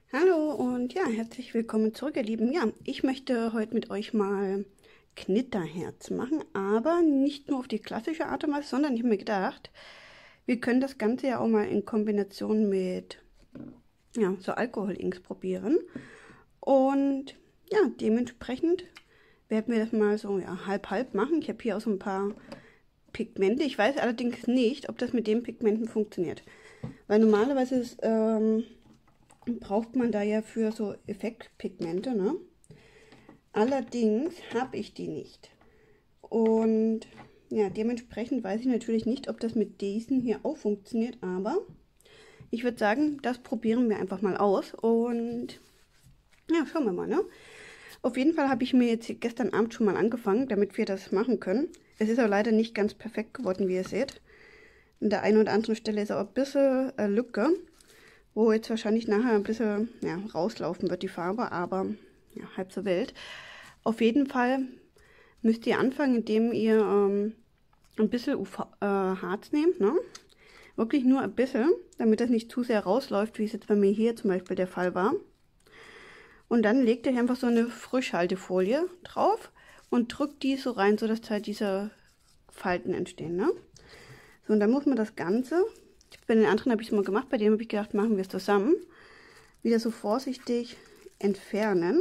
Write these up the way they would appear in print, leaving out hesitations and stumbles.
Hallo und ja, herzlich willkommen zurück, ihr Lieben. Ja, ich möchte heute mit euch mal Knitterherz machen, aber nicht nur auf die klassische Art und Weise, sondern ich habe mir gedacht, wir können das Ganze ja auch mal in Kombination mit ja, so Alkoholinks probieren. Und ja, dementsprechend werden wir das mal so ja, halb-halb machen. Ich habe hier auch so ein paar Pigmente. Ich weiß allerdings nicht, ob das mit den Pigmenten funktioniert. Weil normalerweise braucht man da ja für so Effektpigmente, ne? Allerdings habe ich die nicht. Und ja, dementsprechend weiß ich natürlich nicht, ob das mit diesen hier auch funktioniert, aber ich würde sagen, das probieren wir einfach mal aus und ja, schauen wir mal, ne? Auf jeden Fall habe ich mir jetzt gestern Abend schon mal angefangen, damit wir das machen können. Es ist aber leider nicht ganz perfekt geworden, wie ihr seht. An der einen oder anderen Stelle ist auch ein bisschen Lücke, wo jetzt wahrscheinlich nachher ein bisschen ja, rauslaufen wird die Farbe, aber ja, halb so wild. Auf jeden Fall müsst ihr anfangen, indem ihr ein bisschen Harz nehmt, ne? Wirklich nur ein bisschen, damit das nicht zu sehr rausläuft, wie es jetzt bei mir hier zum Beispiel der Fall war. Und dann legt ihr einfach so eine Frischhaltefolie drauf und drückt die so rein, sodass halt diese Falten entstehen, ne? So, und dann muss man das Ganze, bei den anderen habe ich es mal gemacht, bei dem habe ich gedacht, machen wir es zusammen, wieder so vorsichtig entfernen.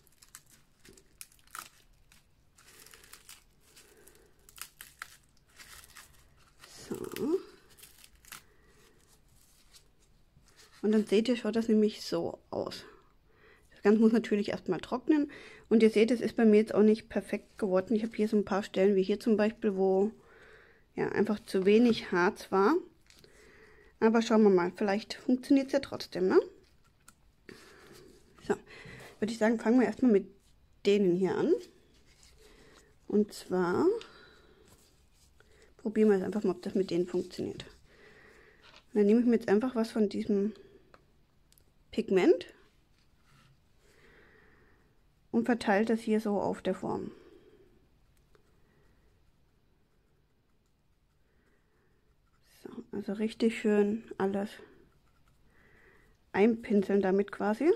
So. Und dann seht ihr, schaut das nämlich so aus. Das Ganze muss natürlich erstmal trocknen. Und ihr seht, es ist bei mir jetzt auch nicht perfekt geworden. Ich habe hier so ein paar Stellen, wie hier zum Beispiel, wo ja einfach zu wenig Harz war. Aber schauen wir mal, vielleicht funktioniert es ja trotzdem, ne? So, würde ich sagen, fangen wir erstmal mit denen hier an. Und zwar probieren wir jetzt einfach mal, ob das mit denen funktioniert. Und dann nehme ich mir jetzt einfach was von diesem Pigment und verteile das hier so auf der Form. So, also richtig schön alles einpinseln damit quasi.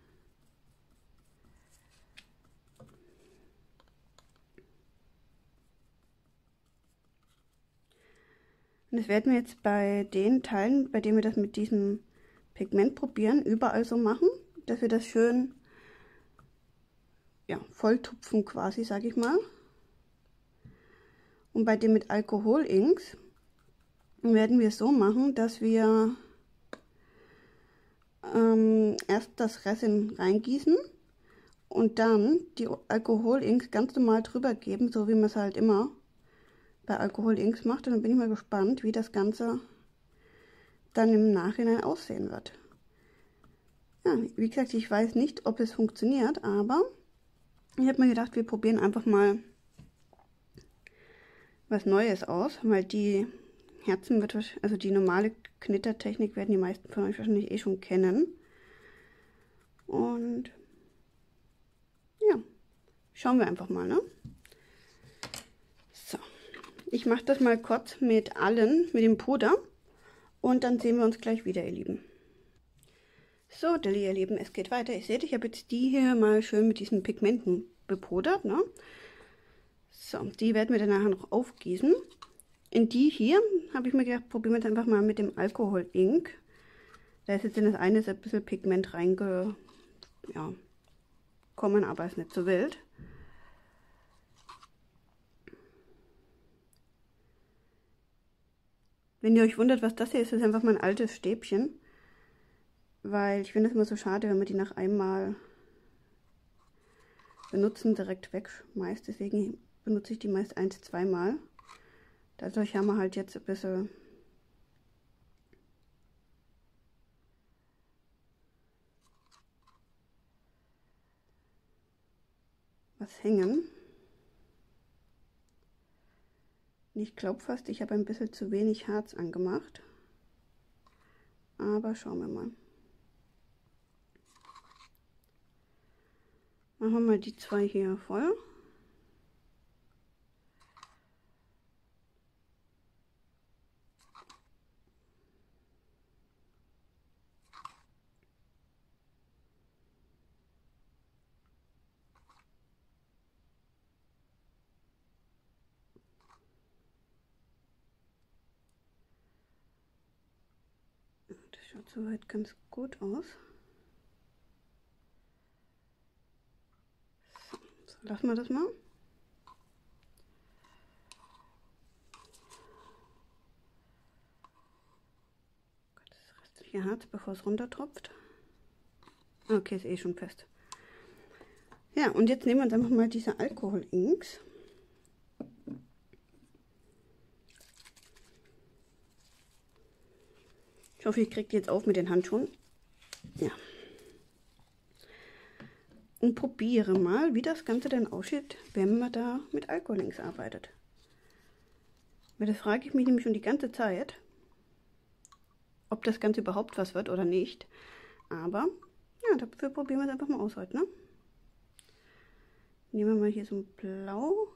Und das werden wir jetzt bei den Teilen, bei denen wir das mit diesem Pigment probieren, überall so machen, dass wir das schön ja, volltupfen quasi, sage ich mal. Und bei dem mit Alkoholinks werden wir es so machen, dass wir erst das Resin reingießen und dann die Alkoholinks ganz normal drüber geben, so wie man es halt immer bei Alkoholinks macht. Und dann bin ich mal gespannt, wie das Ganze dann im Nachhinein aussehen wird. Ja, wie gesagt, ich weiß nicht, ob es funktioniert, aber ich habe mir gedacht, wir probieren einfach mal was Neues aus, weil die Herzen wird, also die normale Knittertechnik werden die meisten von euch wahrscheinlich eh schon kennen. Und ja, schauen wir einfach mal, ne? So, ich mache das mal kurz mit allen, mit dem Puder und dann sehen wir uns gleich wieder, ihr Lieben. So, ihr Lieben, es geht weiter. Ihr seht, ich habe jetzt die hier mal schön mit diesen Pigmenten bepudert, ne? So, die werden wir dann nachher noch aufgießen. In die hier habe ich mir gedacht, probieren wir jetzt einfach mal mit dem Alkohol-Ink. Da ist jetzt in das eine so ein bisschen Pigment reingekommen, ja, aber ist nicht so wild. Wenn ihr euch wundert, was das hier ist, ist einfach mal ein altes Stäbchen. Weil ich finde es immer so schade, wenn man die nach einmal benutzen direkt wegschmeißt. Deswegen benutze ich die meist 1-2 Mal. Dadurch haben wir halt jetzt ein bisschen was hängen. Ich glaube fast, ich habe ein bisschen zu wenig Harz angemacht. Aber schauen wir mal. Machen wir mal die zwei hier voll. Schaut soweit ganz gut aus. So, lassen wir das mal. Das restliche Harz, bevor es runtertropft. Okay, ist eh schon fest. Ja, und jetzt nehmen wir uns einfach mal diese Alkohol-Inks. Ich hoffe, ich kriege die jetzt auf mit den Handschuhen. Ja. Und probiere mal, wie das Ganze denn aussieht, wenn man da mit Alkohol-Inks arbeitet. Weil das frage ich mich nämlich schon die ganze Zeit, ob das Ganze überhaupt was wird oder nicht. Aber, ja, dafür probieren wir es einfach mal aus heute, ne? Nehmen wir mal hier so ein Blau.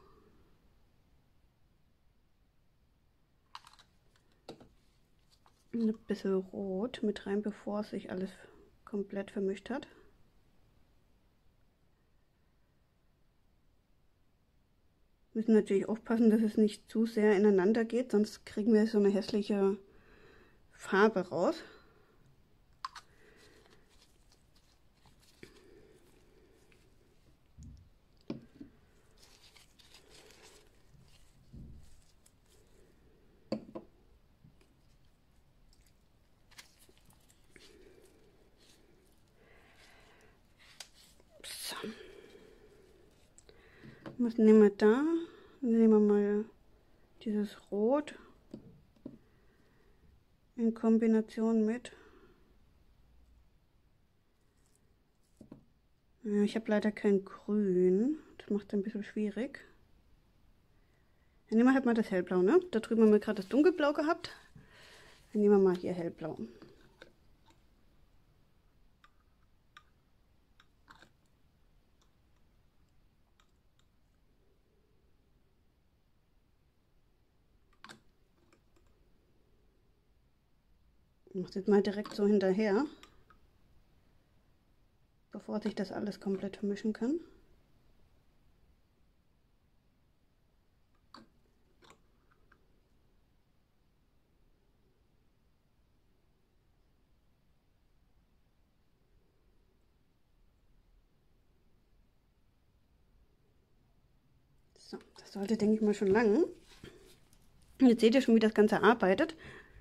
Und ein bisschen Rot mit rein, bevor sich alles komplett vermischt hat. Müssen natürlich aufpassen, dass es nicht zu sehr ineinander geht, sonst kriegen wir so eine hässliche Farbe raus. So. Was nehmen wir da? Nehmen wir mal dieses Rot in Kombination mit. Ja, ich habe leider kein Grün. Das macht es ein bisschen schwierig. Dann nehmen wir halt mal das Hellblau, ne? Da drüben haben wir gerade das Dunkelblau gehabt. Dann nehmen wir mal hier Hellblau. Ich mache das mal direkt so hinterher, bevor sich das alles komplett vermischen kann. So, das sollte, denke ich mal, schon lang. Jetzt seht ihr schon, wie das Ganze arbeitet.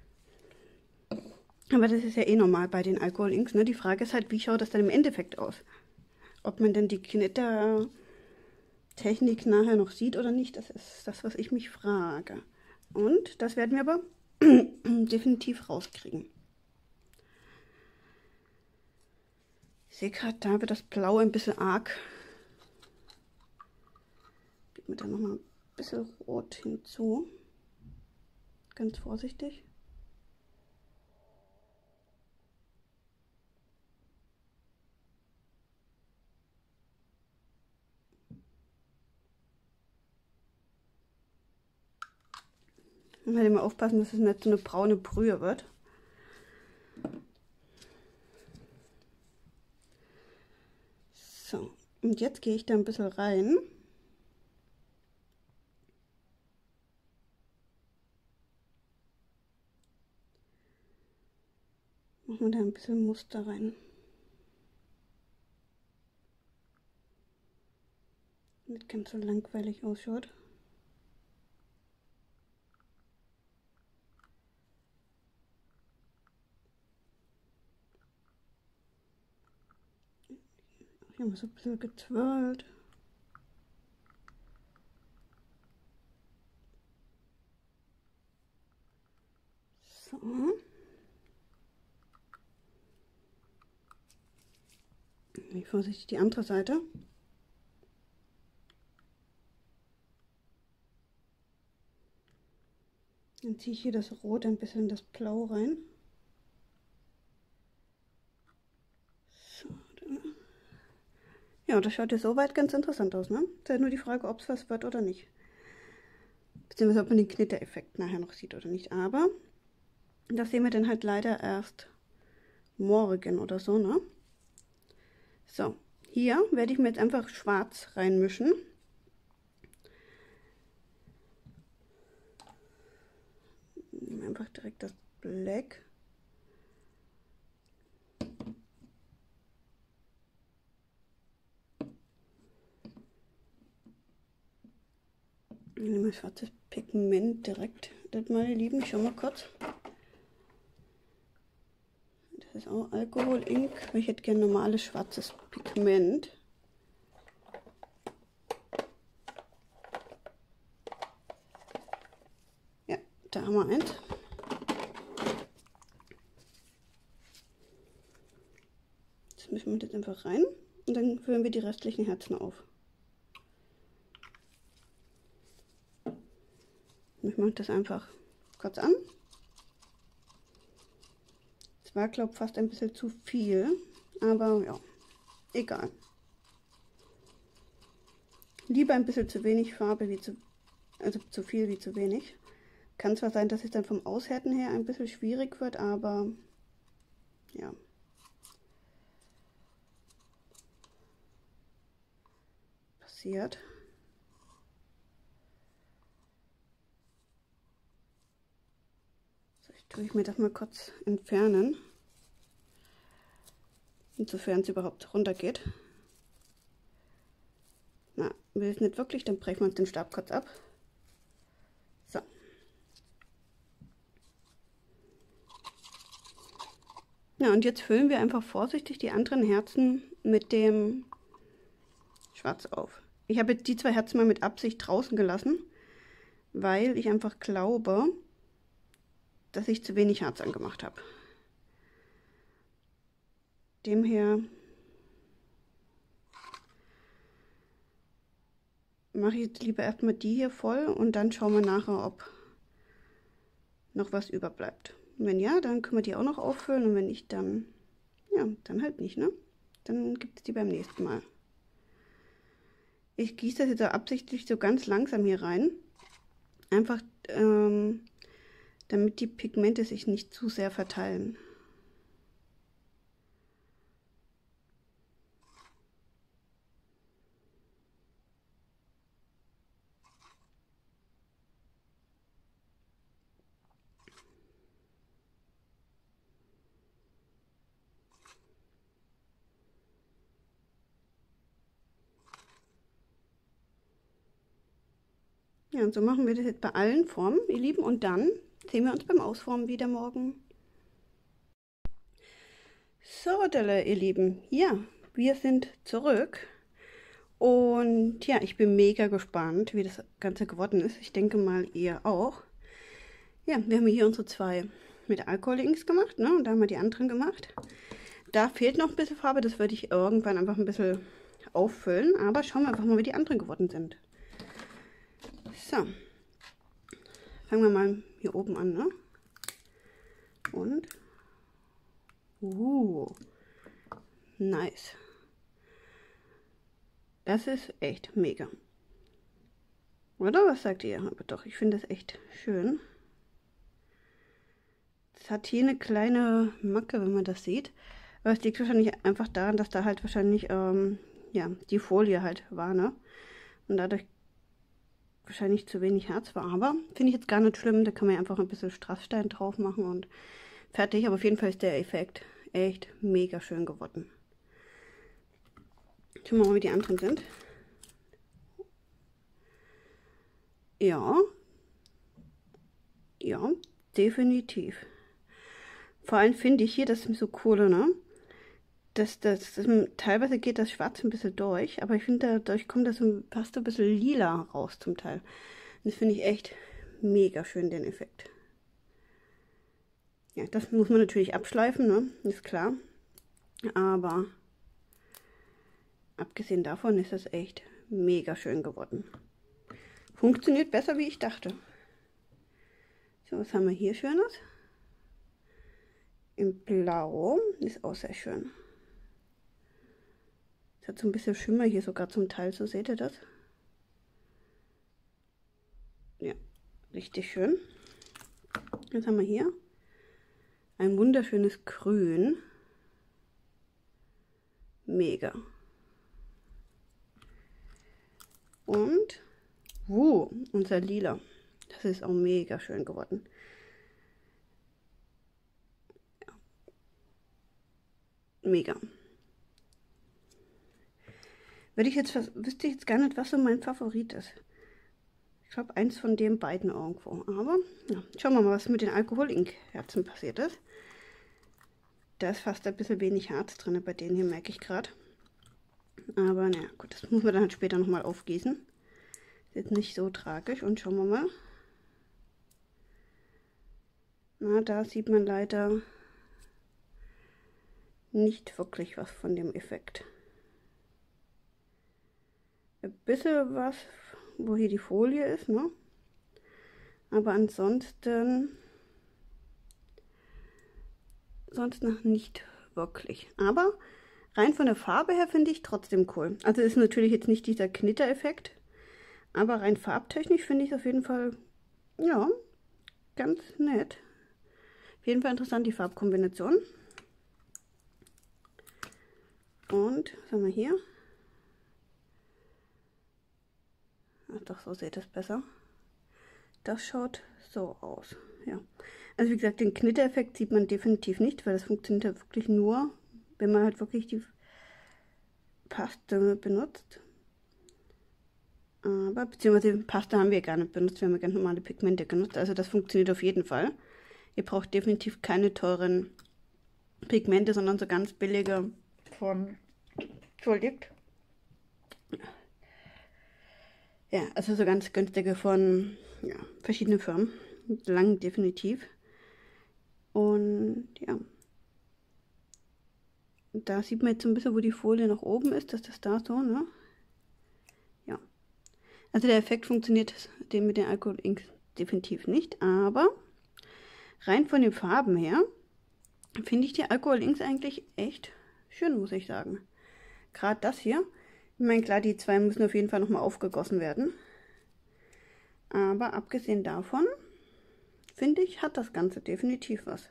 Aber das ist ja eh normal bei den Alkohol-Inks, ne? Die Frage ist halt, wie schaut das dann im Endeffekt aus? Ob man denn die Knittertechnik nachher noch sieht oder nicht, das ist das, was ich mich frage. Und das werden wir aber definitiv rauskriegen. Ich sehe gerade, da wird das Blau ein bisschen arg. Gib mir da nochmal ein bisschen Rot hinzu. Ganz vorsichtig. Und halt immer aufpassen, dass es nicht so eine braune Brühe wird. So, und jetzt gehe ich da ein bisschen rein. Machen wir da ein bisschen Muster rein. Nicht ganz so langweilig ausschaut. Hier haben wir so ein bisschen gezwirlt. So. Wie vorsichtig die andere Seite. Dann ziehe ich hier das Rot ein bisschen in das Blau rein. So, ja, das schaut ja soweit ganz interessant aus, ne? Ist halt nur die Frage, ob es was wird oder nicht. Beziehungsweise ob man den Knittereffekt nachher noch sieht oder nicht. Aber das sehen wir dann halt leider erst morgen oder so, ne? So, hier werde ich mir jetzt einfach schwarz reinmischen. Einfach direkt das Black. Ich nehme mal schwarzes Pigment direkt. Das, meine Lieben, ich schau mal kurz. Das ist auch Alkohol Ink. Ich hätte gerne normales schwarzes Pigment. Ja, da haben wir eins. Das mischen wir jetzt einfach rein und dann füllen wir die restlichen Herzen auf. Ich mache das einfach kurz an. Es war, glaube ich, fast ein bisschen zu viel, aber ja, egal. Lieber ein bisschen zu wenig Farbe, wie also zu viel wie zu wenig. Kann zwar sein, dass es dann vom Aushärten her ein bisschen schwierig wird, aber ja. Passiert. Tue ich mir das mal kurz entfernen, insofern es überhaupt runter geht. Na, will es nicht wirklich, dann brechen wir uns den Stab kurz ab. So. Na, und jetzt füllen wir einfach vorsichtig die anderen Herzen mit dem Schwarz auf. Ich habe jetzt die zwei Herzen mal mit Absicht draußen gelassen, weil ich einfach glaube, dass ich zu wenig Herz angemacht habe. Demher mache ich jetzt lieber erstmal die hier voll und dann schauen wir nachher, ob noch was überbleibt. Und wenn ja, dann können wir die auch noch auffüllen und wenn nicht, dann ja, dann halt nicht, ne? Dann gibt es die beim nächsten Mal. Ich gieße das jetzt auch absichtlich so ganz langsam hier rein. Einfach damit die Pigmente sich nicht zu sehr verteilen. Ja, und so machen wir das jetzt bei allen Formen, ihr Lieben. Und dann sehen wir uns beim Ausformen wieder morgen. So, ihr Lieben, ja, wir sind zurück. Und ja, ich bin mega gespannt, wie das Ganze geworden ist. Ich denke mal, ihr auch. Ja, wir haben hier unsere zwei mit Alkohol-Inks gemacht, ne? Und da haben wir die anderen gemacht. Da fehlt noch ein bisschen Farbe, das würde ich irgendwann einfach ein bisschen auffüllen. Aber schauen wir einfach mal, wie die anderen geworden sind. So, fangen wir mal hier oben an, ne? Und, nice. Das ist echt mega. Oder was sagt ihr? Aber doch, ich finde das echt schön. Es hat hier eine kleine Macke, wenn man das sieht. Aber es liegt wahrscheinlich einfach daran, dass da halt wahrscheinlich, ja, die Folie halt war, ne? Und dadurch wahrscheinlich zu wenig Herz war. Aber finde ich jetzt gar nicht schlimm. Da kann man ja einfach ein bisschen Strassstein drauf machen und fertig. Aber auf jeden Fall ist der Effekt echt mega schön geworden. Schauen wir mal, wie die anderen sind. Ja. Ja, definitiv. Vor allem finde ich hier, das ist so cool, ne? Teilweise geht das Schwarz ein bisschen durch, aber ich finde, dadurch kommt das fast ein bisschen lila raus zum Teil. Und das finde ich echt mega schön, den Effekt. Ja, das muss man natürlich abschleifen, ne? Ist klar. Aber abgesehen davon ist das echt mega schön geworden. Funktioniert besser, wie ich dachte. So, was haben wir hier Schönes? In Blau ist auch sehr schön. Es hat so ein bisschen Schimmer hier sogar zum Teil, so seht ihr das? Ja, richtig schön. Jetzt haben wir hier ein wunderschönes Grün. Mega. Und unser Lila. Das ist auch mega schön geworden. Ja. Mega. Wüsste ich jetzt gar nicht, was so mein Favorit ist. Ich Ich glaube, eins von den beiden irgendwo. Aber ja, schauen wir mal, was mit den Alkohol-Ink-Herzen passiert ist. Da ist fast ein bisschen wenig Harz drin bei denen hier, merke ich gerade. Aber naja, gut, das muss man dann halt später nochmal aufgießen. Ist jetzt nicht so tragisch. Und schauen wir mal. Na, da sieht man leider nicht wirklich was von dem Effekt. Ein bisschen was, wo hier die Folie ist, ne? Aber ansonsten sonst noch nicht wirklich. Aber rein von der Farbe her finde ich trotzdem cool. Also ist natürlich jetzt nicht dieser Knittereffekt, aber rein farbtechnisch finde ich es auf jeden Fall, ja, ganz nett. Auf jeden Fall interessant die Farbkombination. Und, was haben wir hier? Ach doch, so sieht es besser. Das schaut so aus, ja. Also wie gesagt, den Knittereffekt sieht man definitiv nicht, weil das funktioniert halt wirklich nur, wenn man halt wirklich die Paste benutzt. Aber, beziehungsweise Paste haben wir gar nicht benutzt, wir haben ja ganz normale Pigmente genutzt. Also das funktioniert auf jeden Fall. Ihr braucht definitiv keine teuren Pigmente, sondern so ganz billige von, entschuldigt. Ja, also so ganz günstige von ja, verschiedenen Firmen. Lang definitiv. Und ja. Da sieht man jetzt so ein bisschen, wo die Folie nach oben ist, dass das da so, ne? Ja. Also der Effekt funktioniert den mit den Alkohol Inks definitiv nicht, aber rein von den Farben her finde ich die Alkohol Inks eigentlich echt schön, muss ich sagen. Gerade das hier. Ich meine, klar, die zwei müssen auf jeden Fall nochmal aufgegossen werden. Aber abgesehen davon, finde ich, hat das Ganze definitiv was.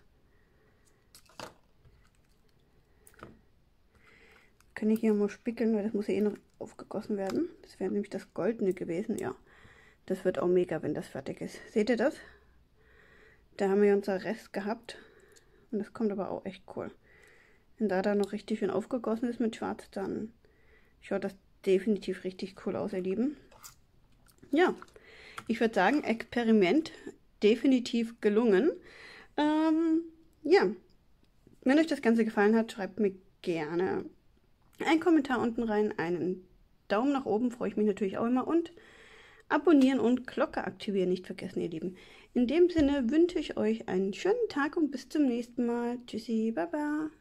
Kann ich hier mal spickeln, weil das muss ja eh noch aufgegossen werden. Das wäre nämlich das Goldene gewesen, ja. Das wird auch mega, wenn das fertig ist. Seht ihr das? Da haben wir unser Rest gehabt. Und das kommt aber auch echt cool. Wenn da noch richtig schön aufgegossen ist mit Schwarz, dann schaut das definitiv richtig cool aus, ihr Lieben. Ja, ich würde sagen, Experiment definitiv gelungen. Ja, wenn euch das Ganze gefallen hat, schreibt mir gerne einen Kommentar unten rein, einen Daumen nach oben, freue ich mich natürlich auch immer, und abonnieren und Glocke aktivieren nicht vergessen, ihr Lieben. In dem Sinne wünsche ich euch einen schönen Tag und bis zum nächsten Mal. Tschüssi, baba.